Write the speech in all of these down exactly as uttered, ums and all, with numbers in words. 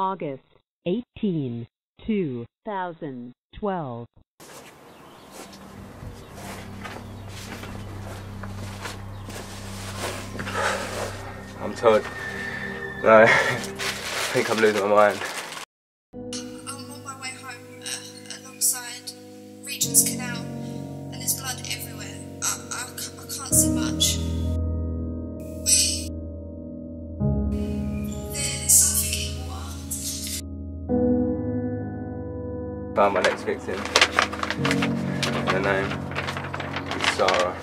August eighteenth, two thousand twelve. I'm tired. No, I think I'm losing my mind. I'm on my way home uh, alongside Regents Canal, and there's blood everywhere. I, I, I can't see much. We... There's something in the water. Found my next victim. Her name is Sarah.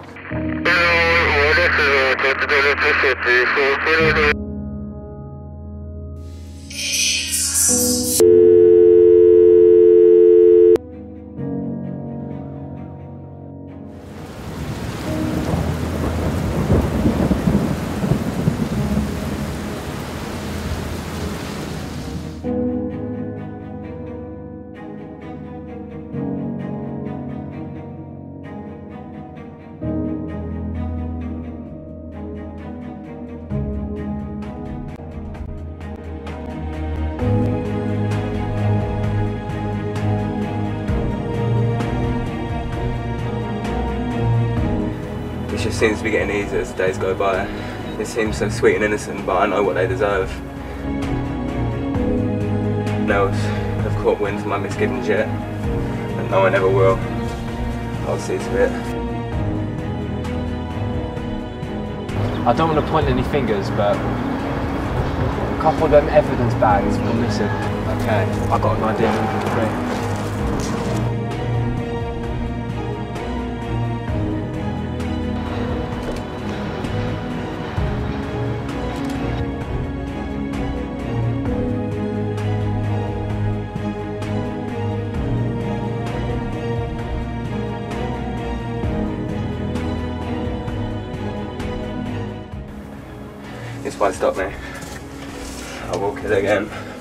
It just seems to be getting easier as days go by. It seems so sweet and innocent, but I know what they deserve. No one have caught wind from my misgivings yet, and no one ever will. I'll see to it. I don't want to point any fingers, but a couple of them evidence bags were missing. Okay, I got an idea of the three. This won't stop me. I will kill again.